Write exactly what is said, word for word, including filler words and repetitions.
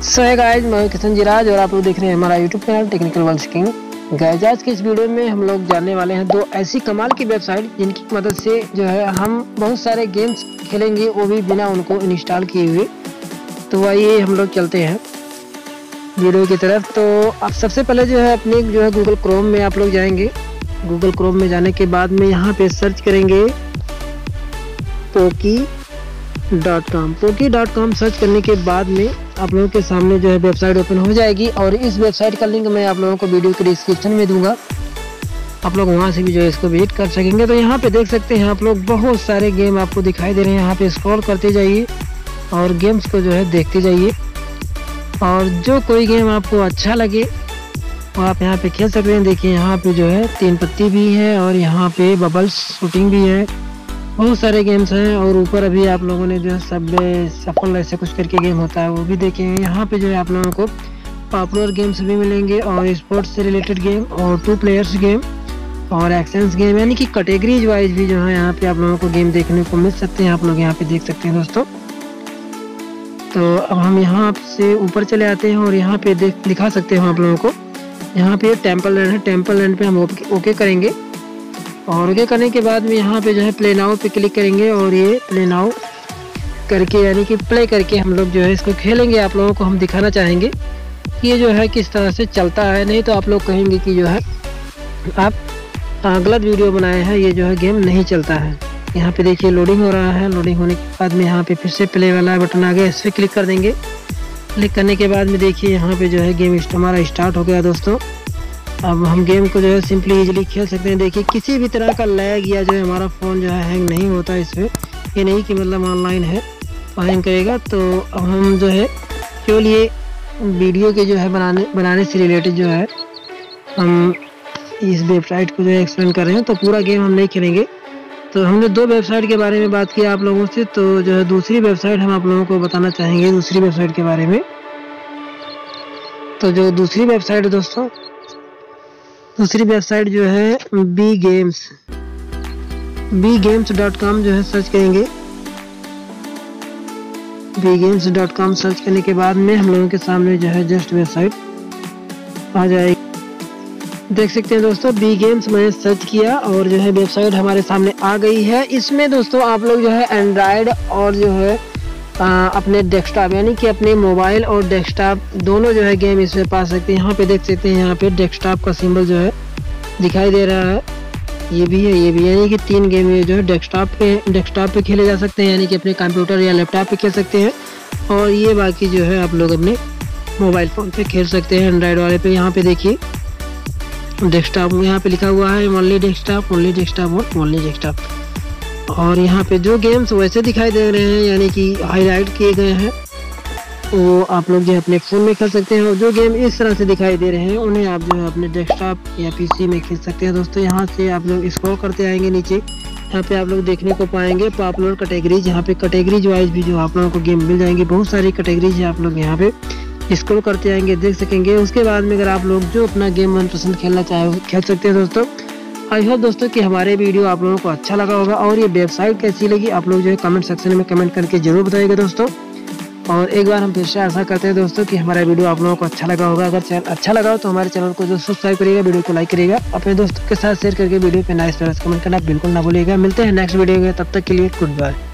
सो है गाइज, मैं किशन जिराज और आप लोग देख रहे हैं हमारा YouTube channel technical world king. Guys आज के इस वीडियो में हम लोग जानने वाले हैं दो ऐसी कमाल की वेबसाइट जिनकी मदद से जो है हम बहुत सारे गेम्स खेलेंगे, वो भी बिना उनको इंस्टॉल किए हुए। तो आइए हम लोग चलते हैं वीडियो की तरफ। तो आप सबसे पहले जो है अपने जो है गूगल क्रोम में आप लोग जाएंगे। गूगल क्रोम में जाने के बाद में यहाँ पे सर्च करेंगे Poki dot com. Poki dot com search करने के बाद में आप लोगों के सामने जो है वेबसाइट ओपन हो जाएगी और इस वेबसाइट का लिंक मैं आप लोगों को वीडियो के डिस्क्रिप्शन में दूंगा। आप लोग वहां से भी जो है इसको विजिट कर सकेंगे। तो यहाँ पे देख सकते हैं आप लोग बहुत सारे गेम आपको दिखाई दे रहे हैं। यहाँ पे स्क्रॉल करते जाइए और गेम्स को जो है देखते जाइए और जो कोई गेम आपको अच्छा लगे वो आप यहाँ पे खेल सकते हैं। देखिए यहाँ पे जो है तीन पत्ती भी है और यहाँ पे बबल्स शूटिंग भी है, बहुत सारे गेम्स हैं। और ऊपर अभी आप लोगों ने जो है सब सफल ऐसे कुछ करके गेम होता है वो भी देखे हैं। यहाँ पे जो है आप लोगों को पॉपुलर गेम्स भी मिलेंगे और स्पोर्ट्स से रिलेटेड गेम और टू प्लेयर्स गेम और एक्शंस गेम, यानी कि कैटेगरीज वाइज भी जो है यहाँ पे आप लोगों को गेम देखने को मिल सकते हैं। आप लोग यहाँ पे देख सकते हैं दोस्तों। तो अब हम यहाँ से ऊपर चले आते हैं और यहाँ पे देख दिखा सकते हैं आप लोगों को। यहाँ पे टेम्पल लैंड है, टेम्पल लैंड पे हम ओके करेंगे और ओके करने के बाद में यहाँ पे जो है प्ले नाउ पे क्लिक करेंगे और ये प्ले नाउ करके यानी कि प्ले करके हम लोग जो है इसको खेलेंगे। आप लोगों को हम दिखाना चाहेंगे कि ये जो है किस तरह से चलता है, नहीं तो आप लोग कहेंगे कि जो है आप गलत वीडियो बनाए हैं, ये जो है गेम नहीं चलता है। यहाँ पे देखिए लोडिंग हो रहा है। लोडिंग होने के बाद में यहाँ पे फिर से प्ले वाला बटन आ गया, इस पर क्लिक कर देंगे। क्लिक करने के बाद में देखिए यहाँ पे जो है गेम हमारा स्टार्ट हो गया दोस्तों। अब हम गेम को जो है सिंपली इजीली खेल सकते हैं। देखिए किसी भी तरह का लैग या जो है हमारा फ़ोन जो है हैंग नहीं होता इसमें, ये नहीं कि मतलब ऑनलाइन है तो हैंग करेगा। तो अब हम जो है केवल ये वीडियो के जो है बनाने बनाने से रिलेटेड जो है हम इस वेबसाइट को जो है एक्सप्लेन कर रहे हैं। तो पूरा गेम हम नहीं खेलेंगे। तो हमने दो वेबसाइट के बारे में बात की आप लोगों से, तो जो है दूसरी वेबसाइट हम आप लोगों को बताना चाहेंगे दूसरी वेबसाइट के बारे में। तो जो दूसरी वेबसाइट है दोस्तों, दूसरी वेबसाइट जो है B games B games dot com जो है सर्च करेंगे। B games dot com search करने के बाद में हम लोगों के सामने जो है जस्ट वेबसाइट आ जाएगी। देख सकते हैं दोस्तों, बी गेम्स मैंने सर्च किया और जो है वेबसाइट हमारे सामने आ गई है। इसमें दोस्तों आप लोग जो है एंड्रॉयड और जो है आ, अपने डेस्कटॉप यानी कि अपने मोबाइल और डेस्कटॉप दोनों जो है गेम इसमें पा सकते हैं। यहाँ पे देख सकते हैं यहाँ पे डेस्कटॉप का सिंबल जो है दिखाई दे रहा है, ये भी है ये भी, यानी कि तीन गेम ये जो है डेस्कटॉप पे डेस्कटॉप पे खेले जा सकते हैं, यानी कि अपने कंप्यूटर या लैपटॉप पे खेल सकते हैं। और ये बाकी जो है आप लोग अपने मोबाइल फ़ोन पे खेल सकते हैं एंड्रॉयड वाले पे। यहाँ पे देखिए डेस्कटॉप यहाँ पे लिखा हुआ है ओनली डेस्कटॉप, ओनली डेस्कटॉप और ओनली डेस्कटॉप। और यहाँ पे जो गेम्स वैसे दिखाई दे रहे हैं यानी कि हाईलाइट किए गए हैं वो आप लोग जो है अपने फ़ोन में खेल सकते हैं। और जो गेम इस तरह से दिखाई दे रहे हैं उन्हें आप जो है अपने डेस्कटॉप या पीसी में खेल सकते हैं दोस्तों। यहाँ से आप लोग स्क्रॉल करते आएंगे नीचे, यहाँ पे आप लोग देखने को पाएंगे पॉपुलर कैटेगरीज। यहाँ पे कैटेगरीज वाइज भी जो आप लोगों को गेम मिल जाएंगे, बहुत सारी कैटेगरीज है। आप लोग यहाँ पे स्क्रॉल करते आएंगे देख सकेंगे। उसके बाद में अगर आप लोग जो अपना गेम मनपसंद खेलना चाहे खेल सकते हैं दोस्तों। आई होप दोस्तों कि हमारे वीडियो आप लोगों को अच्छा लगा होगा और ये वेबसाइट कैसी लगी आप लोग जो है कमेंट सेक्शन में कमेंट करके जरूर बताइएगा दोस्तों। और एक बार हम फिर से आशा करते हैं दोस्तों कि हमारा वीडियो आप लोगों को अच्छा लगा होगा। अगर चैनल अच्छा लगा हो तो हमारे चैनल को जो सब्सक्राइब करिएगा, वीडियो को लाइक करिएगा, अपने दोस्तों के साथ शेयर करके वीडियो पे नाइस तरह से कमेंट करना बिल्कुल ना भूलिएगा। मिलते हैं नेक्स्ट वीडियो में, तब तक के लिए गुड बाय।